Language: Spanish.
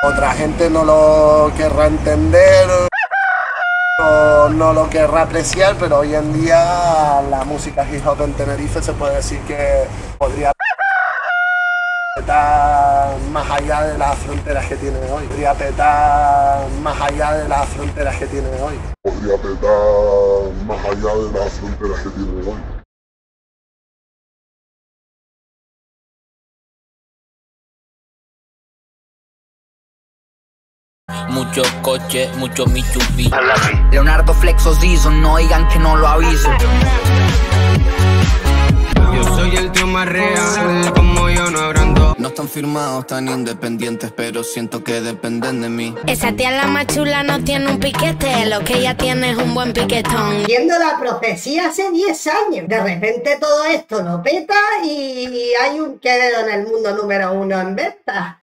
Otra gente no lo querrá entender o no lo querrá apreciar, pero hoy en día la música hip hop en Tenerife se puede decir que podría petar más allá de las fronteras que tiene hoy. Podría petar más allá de las fronteras que tiene hoy. Podría petar más allá de las fronteras que tiene hoy. Muchos coches, muchos Mitsubishi. Leonardo Flexo Season, no digan que no lo aviso. Yo soy el tío más real, como yo no habrán dos. No están firmados, tan independientes, pero siento que dependen de mí. Esa tía la más chula no tiene un piquete, lo que ella tiene es un buen piquetón. Viendo la profecía hace 10 años. De repente todo esto lo peta y hay un Quevedo en el mundo número 1 en ventas.